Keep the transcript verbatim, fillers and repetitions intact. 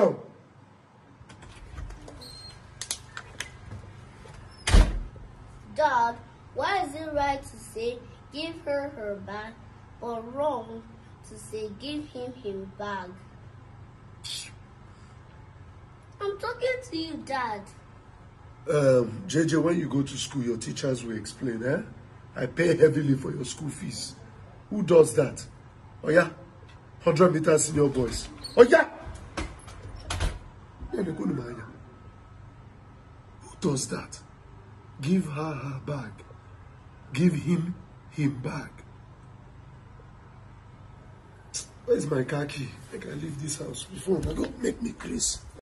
Action! Dad, why is it right to say give her her bag, but wrong to say give him his bag? I'm talking to you, Dad. Um, J J, when you go to school, your teachers will explain, eh? I pay heavily for your school fees. Who does that? Oh yeah? one hundred meters senior boys. Oh yeah? Who does that? Give her her bag. Give him him bag. Where's my car key? I can leave this house before I go make me crazy.